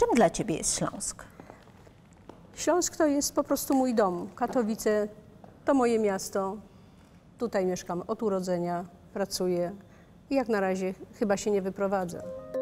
Czym dla ciebie jest Śląsk? Śląsk to jest po prostu mój dom. Katowice to moje miasto. Tutaj mieszkam od urodzenia, pracuję i jak na razie chyba się nie wyprowadzę.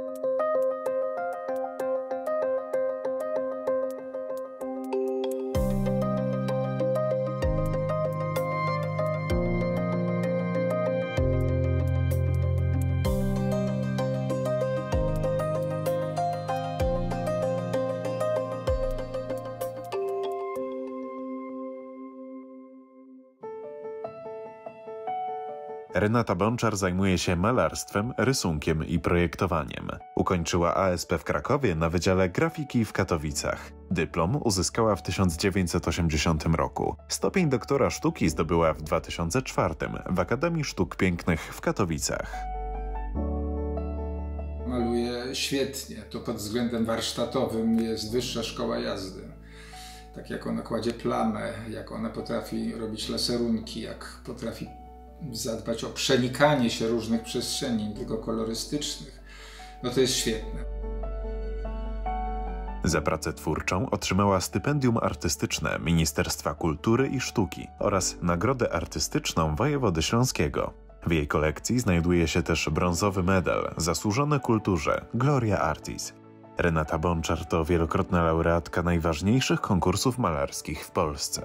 Renata Bonczar zajmuje się malarstwem, rysunkiem i projektowaniem. Ukończyła ASP w Krakowie na Wydziale Grafiki w Katowicach. Dyplom uzyskała w 1980 roku. Stopień doktora sztuki zdobyła w 2004 w Akademii Sztuk Pięknych w Katowicach. Maluje świetnie. To pod względem warsztatowym jest wyższa szkoła jazdy. Tak jak ona kładzie plamę, jak ona potrafi robić laserunki, jak potrafi zadbać o przenikanie się różnych przestrzeni, nie tylko kolorystycznych, no to jest świetne. Za pracę twórczą otrzymała stypendium artystyczne Ministerstwa Kultury i Sztuki oraz Nagrodę Artystyczną Wojewody Śląskiego. W jej kolekcji znajduje się też brązowy medal Zasłużony Kulturze Gloria Artis. Renata Bonczar to wielokrotna laureatka najważniejszych konkursów malarskich w Polsce.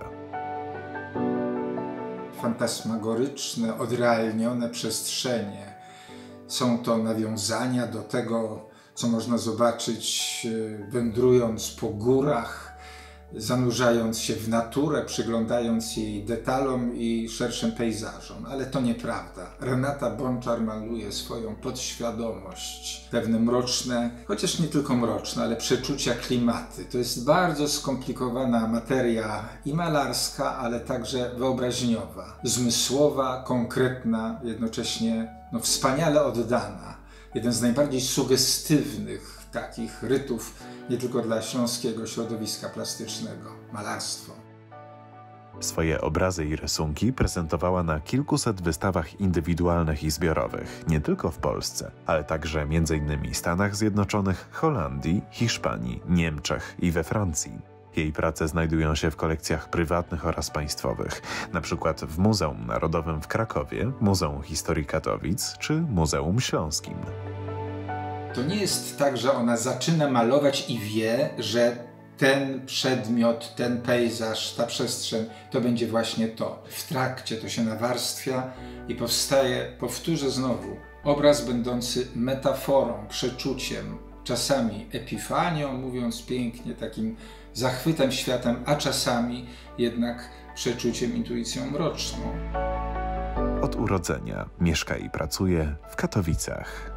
Fantasmagoryczne, odrealnione przestrzenie. Są to nawiązania do tego, co można zobaczyć wędrując po górach, zanurzając się w naturę, przyglądając jej detalom i szerszym pejzażom. Ale to nieprawda. Renata Bonczar maluje swoją podświadomość, pewne mroczne, chociaż nie tylko mroczne, ale przeczucia, klimaty. To jest bardzo skomplikowana materia i malarska, ale także wyobraźniowa, zmysłowa, konkretna, jednocześnie wspaniale oddana. Jeden z najbardziej sugestywnych takich rytów, nie tylko dla śląskiego środowiska plastycznego, malarstwo. Swoje obrazy i rysunki prezentowała na kilkuset wystawach indywidualnych i zbiorowych, nie tylko w Polsce, ale także m.in. Stanach Zjednoczonych, Holandii, Hiszpanii, Niemczech i we Francji. Jej prace znajdują się w kolekcjach prywatnych oraz państwowych, np. w Muzeum Narodowym w Krakowie, Muzeum Historii Katowic czy Muzeum Śląskim. To nie jest tak, że ona zaczyna malować i wie, że ten przedmiot, ten pejzaż, ta przestrzeń to będzie właśnie to. W trakcie to się nawarstwia i powstaje, powtórzę znowu, obraz będący metaforą, przeczuciem, czasami epifanią, mówiąc pięknie, takim zachwytem światem, a czasami jednak przeczuciem, intuicją mroczną. Od urodzenia mieszka i pracuje w Katowicach.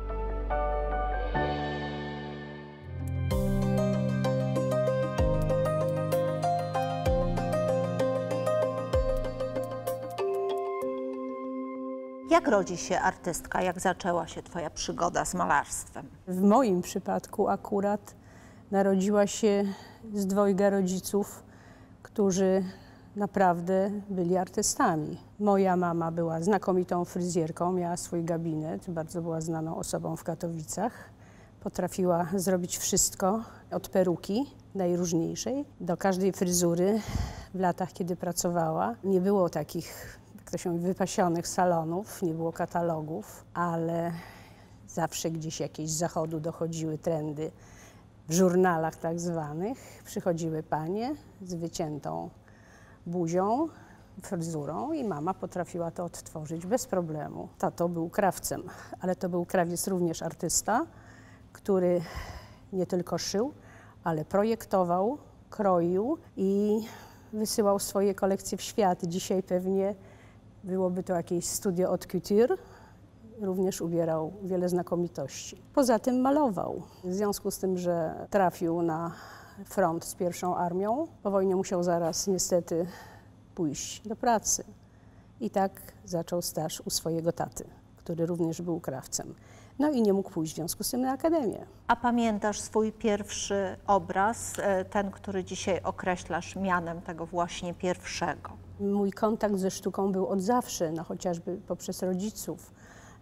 Jak rodzi się artystka? Jak zaczęła się twoja przygoda z malarstwem? W moim przypadku akurat narodziła się z dwojga rodziców, którzy naprawdę byli artystami. Moja mama była znakomitą fryzjerką, miała swój gabinet, bardzo była znaną osobą w Katowicach. Potrafiła zrobić wszystko, od peruki najróżniejszej do każdej fryzury. W latach, kiedy pracowała, nie było takich, jak to się mówi, wypasionych salonów, nie było katalogów, ale zawsze gdzieś jakieś z zachodu dochodziły trendy. W żurnalach tak zwanych przychodziły panie z wyciętą buzią, fryzurą i mama potrafiła to odtworzyć bez problemu. Tato był krawcem, ale to był krawiec również artysta, który nie tylko szył, ale projektował, kroił i wysyłał swoje kolekcje w świat. Dzisiaj pewnie byłoby to jakieś studio haute couture. Również ubierał wiele znakomitości. Poza tym malował. W związku z tym, że trafił na front z pierwszą armią, po wojnie musiał zaraz niestety pójść do pracy. I tak zaczął staż u swojego taty, który również był krawcem. No i nie mógł pójść w związku z tym na akademię. A pamiętasz swój pierwszy obraz, ten, który dzisiaj określasz mianem tego właśnie pierwszego? Mój kontakt ze sztuką był od zawsze, no chociażby poprzez rodziców.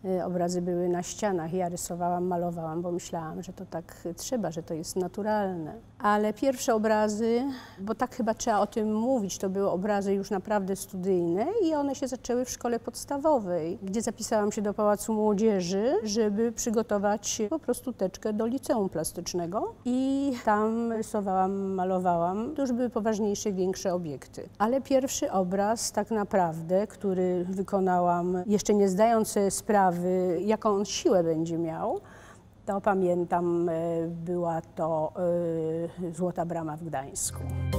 Obrazy były na ścianach, ja rysowałam, malowałam, bo myślałam, że to tak trzeba, że to jest naturalne. Ale pierwsze obrazy, bo tak chyba trzeba o tym mówić, to były obrazy już naprawdę studyjne i one się zaczęły w szkole podstawowej, gdzie zapisałam się do Pałacu Młodzieży, żeby przygotować po prostu teczkę do liceum plastycznego i tam rysowałam, malowałam. To już były poważniejsze, większe obiekty. Ale pierwszy obraz tak naprawdę, który wykonałam jeszcze nie zdając sobie sprawy, jaką on siłę będzie miał, to pamiętam, była to Złota Brama w Gdańsku.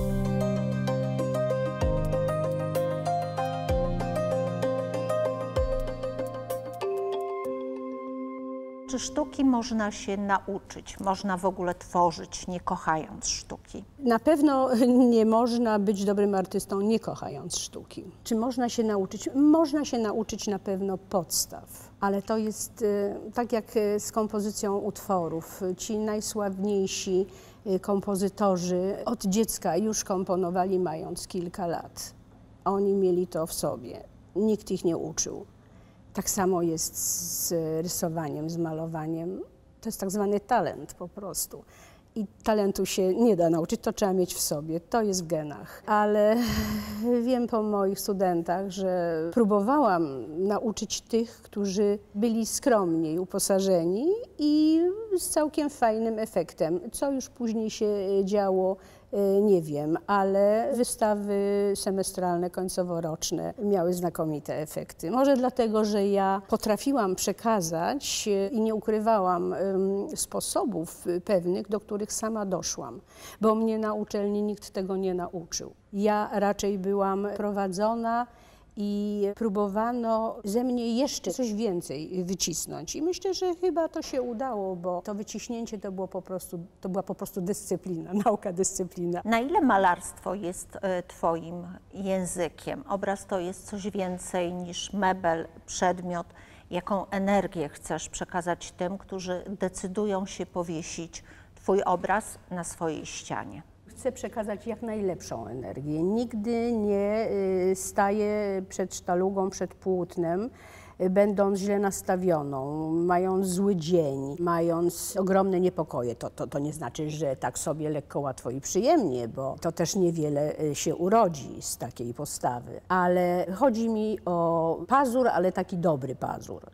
Czy sztuki można się nauczyć? Można w ogóle tworzyć, nie kochając sztuki? Na pewno nie można być dobrym artystą, nie kochając sztuki. Czy można się nauczyć? Można się nauczyć na pewno podstaw, ale to jest tak jak z kompozycją utworów. Ci najsławniejsi kompozytorzy od dziecka już komponowali, mając kilka lat. Oni mieli to w sobie. Nikt ich nie uczył. Tak samo jest z rysowaniem, z malowaniem. To jest tak zwany talent po prostu. I talentu się nie da nauczyć, to trzeba mieć w sobie, to jest w genach. Ale wiem po moich studentach, że próbowałam nauczyć tych, którzy byli skromniej uposażeni i z całkiem fajnym efektem. Co już później się działo, nie wiem, ale wystawy semestralne, końcoworoczne miały znakomite efekty. Może dlatego, że ja potrafiłam przekazać i nie ukrywałam sposobów pewnych, do których sama doszłam, bo mnie na uczelni nikt tego nie nauczył. Ja raczej byłam prowadzona i próbowano ze mnie jeszcze coś więcej wycisnąć. I myślę, że chyba to się udało, bo to wyciśnięcie to była po prostu dyscyplina, nauka dyscyplina. Na ile malarstwo jest twoim językiem? Obraz to jest coś więcej niż mebel, przedmiot. Jaką energię chcesz przekazać tym, którzy decydują się powiesić twój obraz na swojej ścianie? Chcę przekazać jak najlepszą energię. Nigdy nie staję przed sztalugą, przed płótnem, będąc źle nastawioną, mając zły dzień, mając ogromne niepokoje. To nie znaczy, że tak sobie lekko, łatwo i przyjemnie, bo to też niewiele się urodzi z takiej postawy. Ale chodzi mi o pazur, ale taki dobry pazur.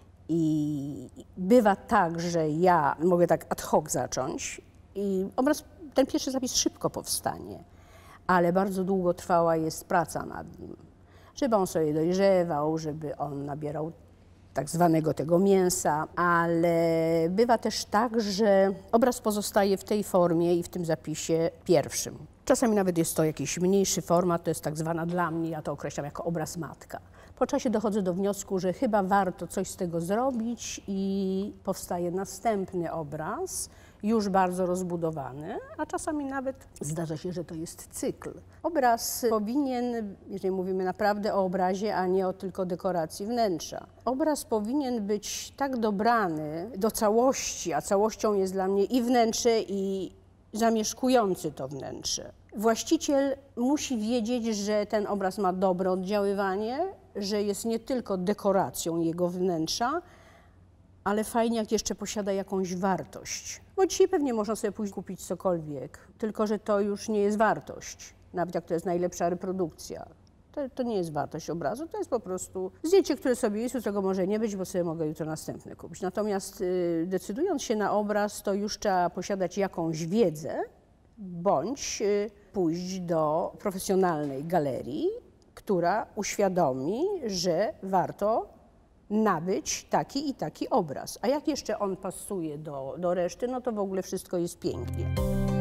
I bywa tak, że ja mogę tak ad hoc zacząć i obraz, ten pierwszy zapis szybko powstanie, ale bardzo długo trwała jest praca nad nim, żeby on sobie dojrzewał, żeby on nabierał tak zwanego tego mięsa, ale bywa też tak, że obraz pozostaje w tej formie i w tym zapisie pierwszym. Czasami nawet jest to jakiś mniejszy format, to jest tak zwana dla mnie, ja to określam jako obraz matka. Po czasie dochodzę do wniosku, że chyba warto coś z tego zrobić i powstaje następny obraz, już bardzo rozbudowany, a czasami nawet zdarza się, że to jest cykl. Obraz powinien, jeżeli mówimy naprawdę o obrazie, a nie o tylko dekoracji wnętrza, obraz powinien być tak dobrany do całości, a całością jest dla mnie i wnętrze, i zamieszkujący to wnętrze. Właściciel musi wiedzieć, że ten obraz ma dobre oddziaływanie, że jest nie tylko dekoracją jego wnętrza, ale fajnie, jak jeszcze posiada jakąś wartość. Bo dzisiaj pewnie można sobie pójść kupić cokolwiek, tylko że to już nie jest wartość, nawet jak to jest najlepsza reprodukcja. To nie jest wartość obrazu, to jest po prostu zdjęcie, które sobie jest, którego może nie być, bo sobie mogę jutro następne kupić. Natomiast decydując się na obraz, to już trzeba posiadać jakąś wiedzę, bądź pójść do profesjonalnej galerii, która uświadomi, że warto nabyć taki i taki obraz. A jak jeszcze on pasuje do reszty, no to w ogóle wszystko jest pięknie.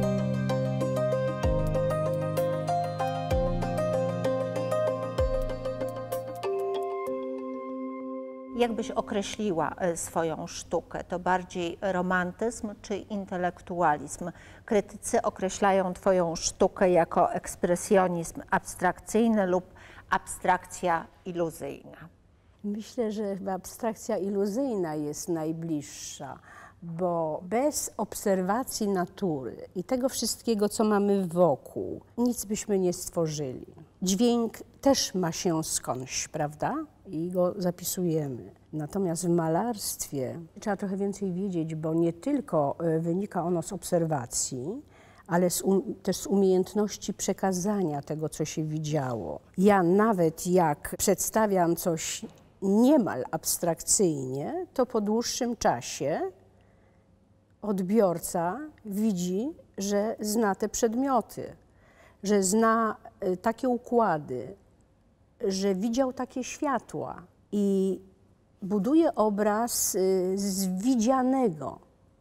Jak byś określiła swoją sztukę? To bardziej romantyzm czy intelektualizm? Krytycy określają twoją sztukę jako ekspresjonizm abstrakcyjny lub abstrakcja iluzyjna. Myślę, że chyba abstrakcja iluzyjna jest najbliższa, bo bez obserwacji natury i tego wszystkiego, co mamy wokół, nic byśmy nie stworzyli. Dźwięk też ma się skądś, prawda? i go zapisujemy. Natomiast w malarstwie trzeba trochę więcej wiedzieć, bo nie tylko wynika ono z obserwacji, ale też z umiejętności przekazania tego, co się widziało. Ja nawet jak przedstawiam coś niemal abstrakcyjnie, to po dłuższym czasie odbiorca widzi, że zna te przedmioty, że zna takie układy, że widział takie światła i buduje obraz z widzianego.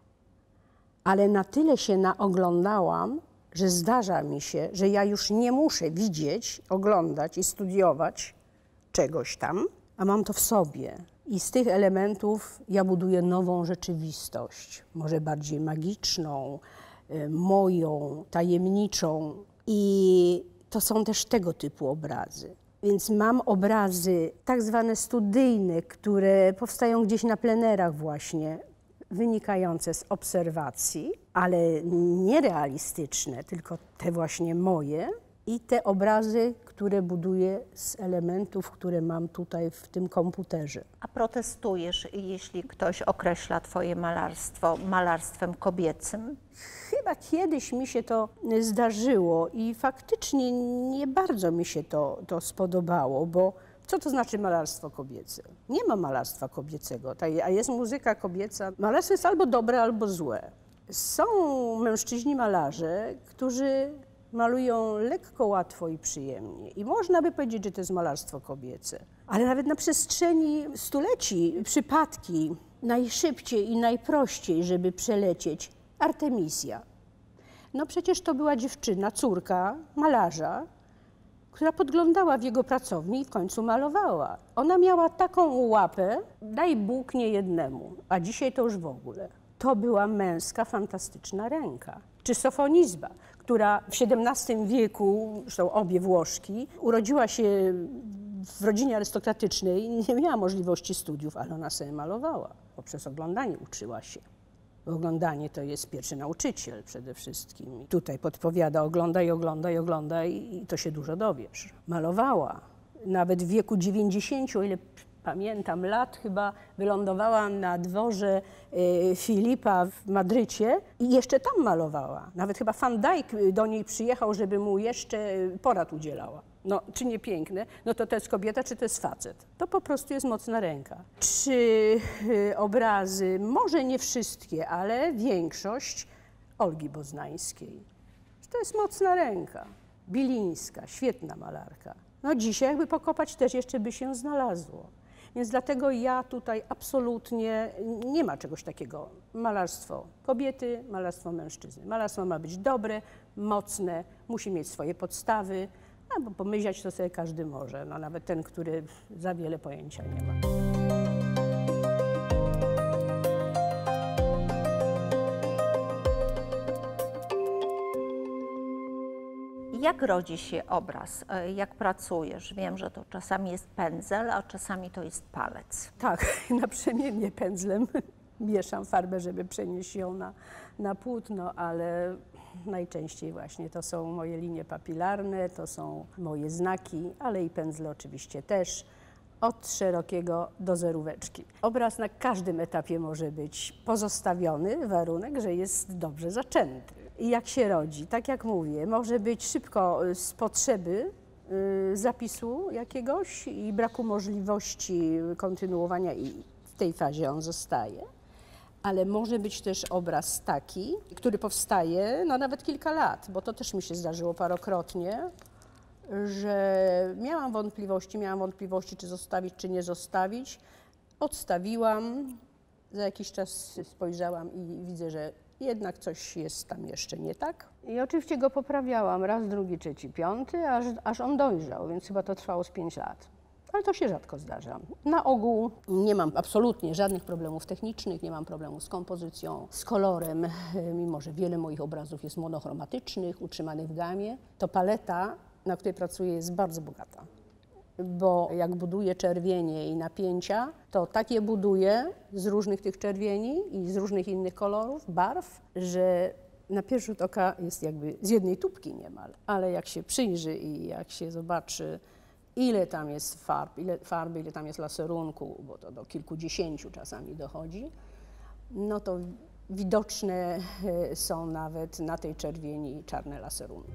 Ale na tyle się naoglądałam, że zdarza mi się, że ja już nie muszę widzieć, oglądać i studiować czegoś tam, a mam to w sobie. I z tych elementów ja buduję nową rzeczywistość, może bardziej magiczną, moją, tajemniczą. I to są też tego typu obrazy. Więc mam obrazy tak zwane studyjne, które powstają gdzieś na plenerach właśnie, wynikające z obserwacji, ale nierealistyczne, tylko te właśnie moje i te obrazy, które buduję z elementów, które mam tutaj w tym komputerze. A protestujesz, jeśli ktoś określa twoje malarstwo malarstwem kobiecym? Chyba kiedyś mi się to zdarzyło i faktycznie nie bardzo mi się to spodobało, bo co to znaczy malarstwo kobiece? Nie ma malarstwa kobiecego, a jest muzyka kobieca. Malarstwo jest albo dobre, albo złe. Są mężczyźni malarze, którzy malują lekko, łatwo i przyjemnie. I można by powiedzieć, że to jest malarstwo kobiece. Ale nawet na przestrzeni stuleci przypadki najszybciej i najprościej, żeby przelecieć, Artemisia. No przecież to była dziewczyna, córka malarza, która podglądała w jego pracowni i w końcu malowała. Ona miała taką łapę, daj Bóg nie jednemu, a dzisiaj to już w ogóle. To była męska, fantastyczna ręka. Czy Sofonizba, która w XVII wieku, zresztą obie Włoszki, urodziła się w rodzinie arystokratycznej, nie miała możliwości studiów, ale ona sobie malowała. Poprzez oglądanie uczyła się. Oglądanie to jest pierwszy nauczyciel przede wszystkim. Tutaj podpowiada, oglądaj, oglądaj, oglądaj i to się dużo dowiesz. Malowała. Nawet w wieku 90, o ile pamiętam lat, chyba wylądowała na dworze Filipa w Madrycie i jeszcze tam malowała. Nawet chyba Van Dyck do niej przyjechał, żeby mu jeszcze porad udzielała. No, czy nie piękne? No to jest kobieta, czy to jest facet? To po prostu jest mocna ręka. Czy obrazy, może nie wszystkie, ale większość Olgi Boznańskiej. To jest mocna ręka. Bilińska, świetna malarka. No dzisiaj jakby pokopać też jeszcze by się znalazło. Więc dlatego ja tutaj absolutnie nie ma czegoś takiego. Malarstwo kobiety, malarstwo mężczyzny. Malarstwo ma być dobre, mocne, musi mieć swoje podstawy, bo pomyśleć to sobie każdy może, no nawet ten, który za wiele pojęcia nie ma. Jak rodzi się obraz? Jak pracujesz? Wiem, że to czasami jest pędzel, a czasami to jest palec. Tak, naprzemiennie pędzlem mieszam farbę, żeby przenieść ją na płótno, ale najczęściej właśnie to są moje linie papilarne, to są moje znaki, ale i pędzle oczywiście też, od szerokiego do zeróweczki. Obraz na każdym etapie może być pozostawiony, warunek, że jest dobrze zaczęty. I jak się rodzi, tak jak mówię, może być szybko z potrzeby zapisu jakiegoś i braku możliwości kontynuowania i w tej fazie on zostaje. Ale może być też obraz taki, który powstaje no nawet kilka lat, bo to też mi się zdarzyło parokrotnie, że miałam wątpliwości, czy zostawić, czy nie zostawić. Odstawiłam, za jakiś czas spojrzałam i widzę, że jednak coś jest tam jeszcze nie tak. I oczywiście go poprawiałam raz, drugi, trzeci, piąty, aż on dojrzał, więc chyba to trwało z 5 lat. Ale to się rzadko zdarza. Na ogół nie mam absolutnie żadnych problemów technicznych, nie mam problemu z kompozycją, z kolorem, mimo że wiele moich obrazów jest monochromatycznych, utrzymanych w gamie. To paleta, na której pracuję, jest bardzo bogata, bo jak buduję czerwienie i napięcia, to tak je buduję z różnych tych czerwieni i z różnych innych kolorów, barw, że na pierwszy rzut oka jest jakby z jednej tubki niemal, ale jak się przyjrzy i jak się zobaczy ile tam jest farby, ile tam jest laserunku, bo to do kilkudziesięciu czasami dochodzi, no to widoczne są nawet na tej czerwieni czarne laserunki.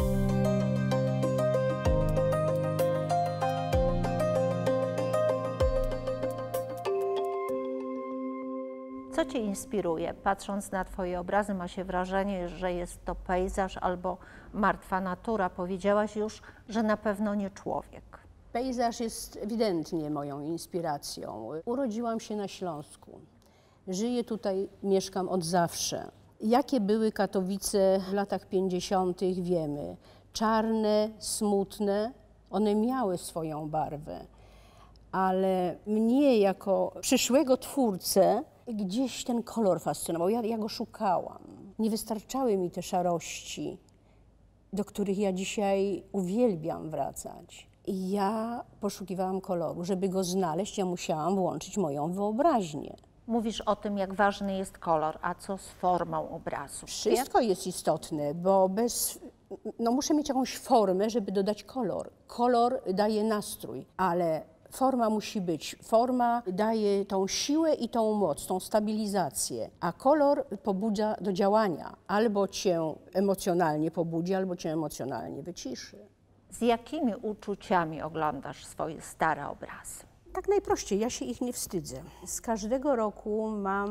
Co Cię inspiruje? Patrząc na Twoje obrazy, ma się wrażenie, że jest to pejzaż albo martwa natura. Powiedziałaś już, że na pewno nie człowiek. Pejzaż jest ewidentnie moją inspiracją. Urodziłam się na Śląsku. Żyję tutaj, mieszkam od zawsze. Jakie były Katowice w latach 50. wiemy. Czarne, smutne, one miały swoją barwę. Ale mnie jako przyszłego twórcę gdzieś ten kolor fascynował. Ja go szukałam. Nie wystarczały mi te szarości, do których ja dzisiaj uwielbiam wracać. I ja poszukiwałam koloru. Żeby go znaleźć, ja musiałam włączyć moją wyobraźnię. Mówisz o tym, jak ważny jest kolor, a co z formą obrazu? Wszystko jest istotne, bo muszę mieć jakąś formę, żeby dodać kolor. Kolor daje nastrój, ale forma musi być. Forma daje tą siłę i tą moc, tą stabilizację, a kolor pobudza do działania. Albo cię emocjonalnie pobudzi, albo cię emocjonalnie wyciszy. Z jakimi uczuciami oglądasz swoje stare obrazy? Tak najprościej, ja się ich nie wstydzę. Z każdego roku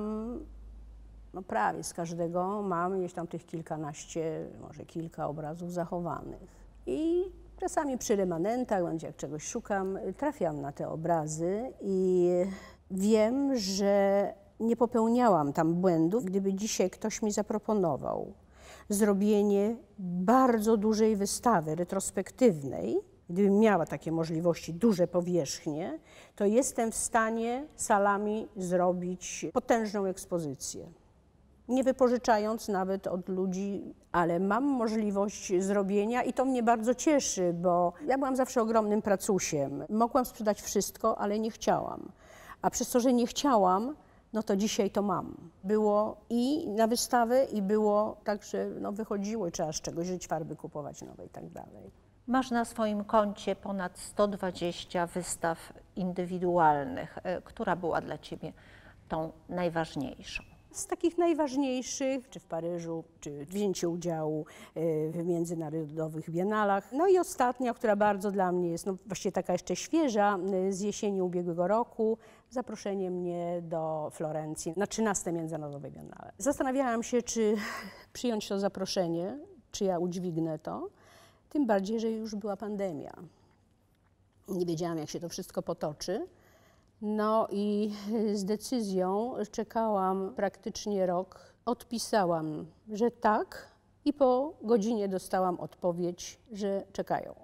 prawie z każdego mam gdzieś tam tych kilkanaście, może kilka obrazów zachowanych. I czasami przy remanentach, bądź jak czegoś szukam, trafiam na te obrazy i wiem, że nie popełniałam tam błędów. Gdyby dzisiaj ktoś mi zaproponował zrobienie bardzo dużej wystawy retrospektywnej, gdybym miała takie możliwości, duże powierzchnie, to jestem w stanie salami zrobić potężną ekspozycję. Nie wypożyczając nawet od ludzi, ale mam możliwość zrobienia i to mnie bardzo cieszy, bo ja byłam zawsze ogromnym pracusiem. Mogłam sprzedać wszystko, ale nie chciałam. A przez to, że nie chciałam, no to dzisiaj to mam. Było i na wystawę, i było tak, że wychodziło i trzeba z czegoś żyć, farby kupować nowe i tak dalej. Masz na swoim koncie ponad 120 wystaw indywidualnych. Która była dla Ciebie tą najważniejszą? Z takich najważniejszych, czy w Paryżu, czy wzięcie udziału w międzynarodowych biennalach. No i ostatnia, która bardzo dla mnie jest właściwie taka jeszcze świeża, z jesieni ubiegłego roku, zaproszenie mnie do Florencji na 13. Międzynarodowe Biennale. Zastanawiałam się, czy przyjąć to zaproszenie, czy ja udźwignę to, tym bardziej, że już była pandemia. Nie wiedziałam, jak się to wszystko potoczy. No i z decyzją czekałam praktycznie rok. Odpisałam, że tak i po godzinie dostałam odpowiedź, że czekają.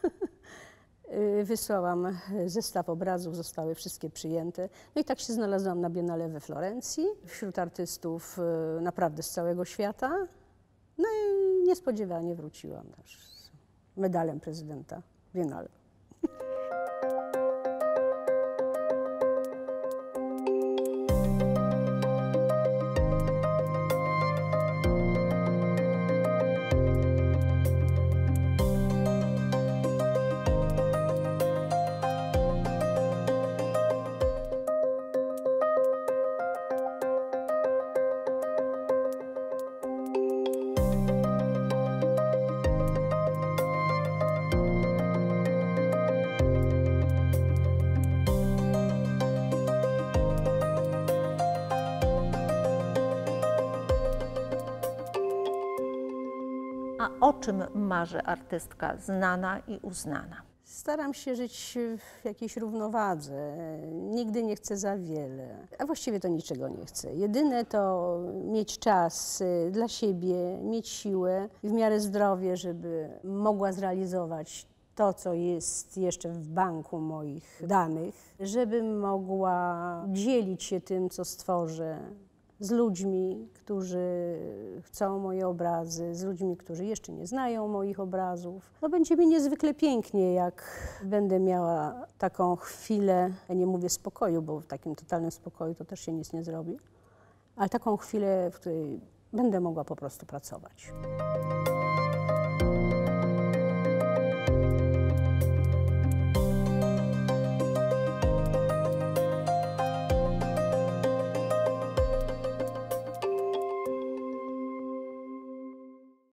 Wysłałam zestaw obrazów, zostały wszystkie przyjęte. No i tak się znalazłam na Biennale we Florencji, wśród artystów naprawdę z całego świata. No i niespodziewanie wróciłam też z medalem prezydenta Biennale. A o czym marzy artystka znana i uznana? Staram się żyć w jakiejś równowadze. Nigdy nie chcę za wiele, a właściwie to niczego nie chcę. Jedyne to mieć czas dla siebie, mieć siłę i w miarę zdrowie, żeby mogła zrealizować to, co jest jeszcze w banku moich danych, żebym mogła dzielić się tym, co stworzę, z ludźmi, którzy chcą moje obrazy, z ludźmi, którzy jeszcze nie znają moich obrazów. No będzie mi niezwykle pięknie, jak będę miała taką chwilę, ja nie mówię spokoju, bo w takim totalnym spokoju to też się nic nie zrobi, ale taką chwilę, w której będę mogła po prostu pracować.